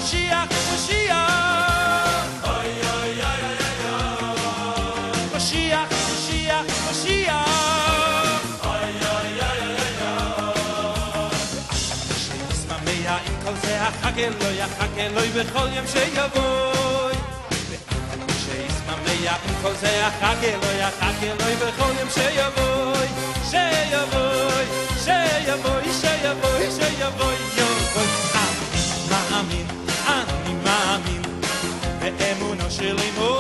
Mashiach, Mashiach. Oy, oy, oy, oy, oy. Mashiach, Mashiach, Mashiach. Oy, oy, oy, oy, oy. Sheisma meya im kol ze hachakel lo yachakel lo bechol yom sheyavoy. Sheisma meya im kol ze hachakel lo yachakel lo bechol yom sheyavoy. Sheyavoy, sheyavoy, sheyavoy, sheyavoy, yovoy. אני מאמין באמונו של אמו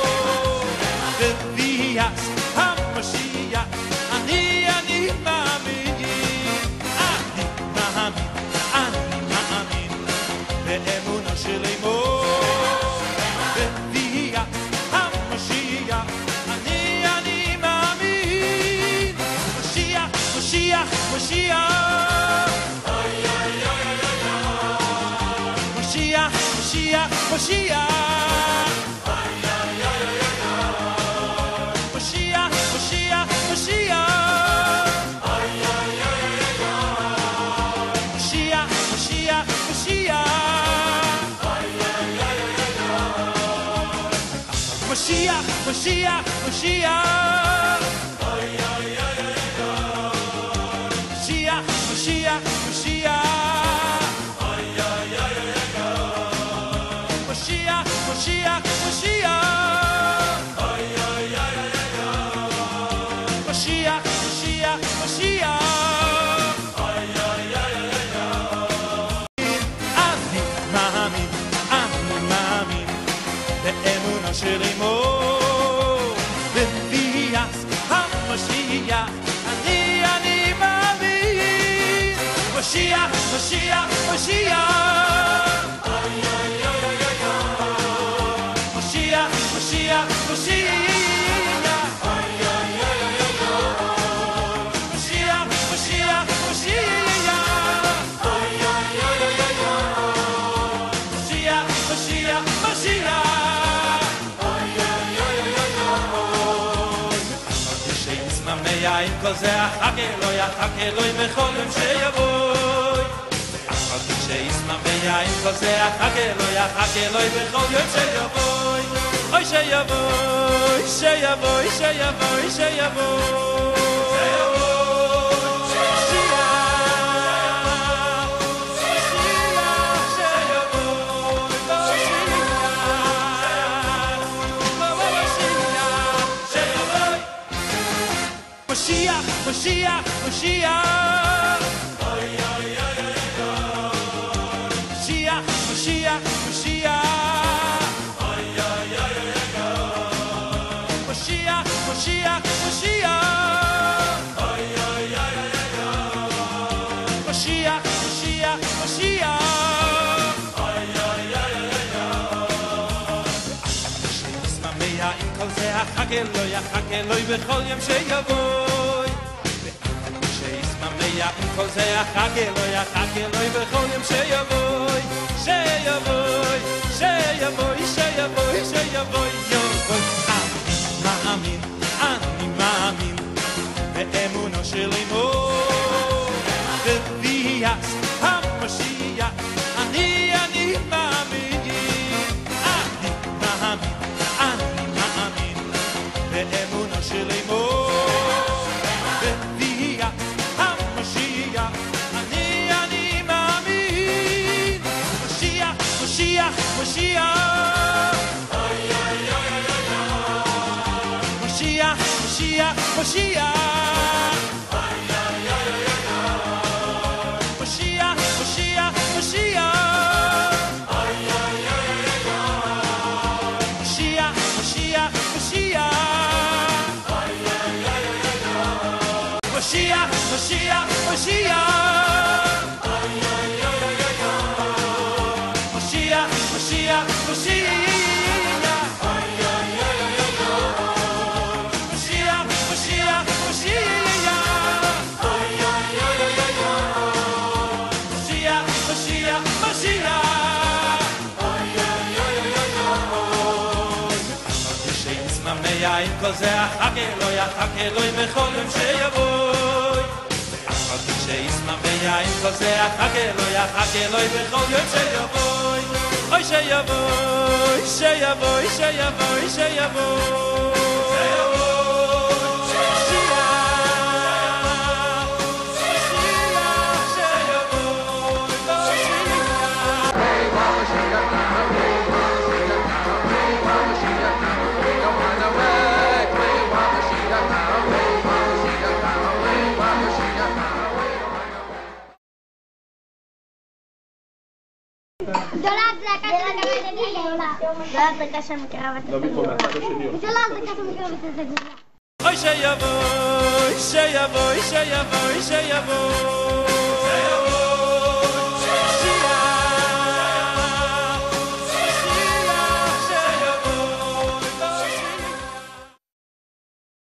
בביאת המשיח אני מאמין באמונו של אמו בביאת המשיח אני מאמין משיח, משיח, משיח Mashiach, Mashiach, Mashiach, Mashiach, Mashiach, Mashiach, Mashiach, Mashiach, Mashiach, Mashiach, Mashiach, Mashiach, Mashiach, Mashiach, Mashiach. Oy, oy, oy, oy, oy. Mashiach, Mashiach, Mashiach. Oy, oy, oy, oy, oy. אני מאמין באמונה של אמו בביאת המשיח אני מאמין משיח, משיח, משיח. Mashiach, Mashiach, Mashiach, Mashiach, Mashiach, Mashiach. שישמע מיין כל זה החכה לו בכל יום שיבוא. שישמע מיין כל זה החכה לו בכל יום שיבוא. Oy sheyavoy, sheyavoy, sheyavoy, sheyavoy. Mashiach, Mashiach, Mashiach. Oy, oy, oy, oy, oy. Mashiach, Mashiach, Mashiach. Mashiach, Mashiach, Mashiach. Oy, oy, oy, oy, oy. Mashiach, Mashiach, Mashiach. Oy, oy, oy, oy, oy. שישמע meya im kol ze hachakel lo yachakel lo bechol yom sheyavoy. שישמע meya im kol ze hachakel lo yachakel lo bechol yom sheyavoy. Sheyavoy, sheyavoy, sheyavoy, sheyavoy, yovoy. אני מאמין באמונו של אמו בביאת המשיח אני מאמין באמונו של אמו בביאת המשיח אני מאמין משיח, משיח, משיח. Mashiach, Mashiach, Mashiach. Mashiach, Mashiach, Mashiach. Mashiach, Mashiach, Mashiach. Mashiach, Mashiach, Mashiach. Mashiach, Mashiach, Mashiach. יין כל זה החכה לו בכל יום שיבוא. אחת שישמע ויין כל זה החכה לו בכל יום שיבוא. שיבוא, שיבוא, שיבוא, שיבוא. גדולה הדלקה שמקרבת את הגאולה. גדולה הדלקה שמקרבת את הגאולה. אוי שיבוא, שיבוא, שיבוא, שיבוא.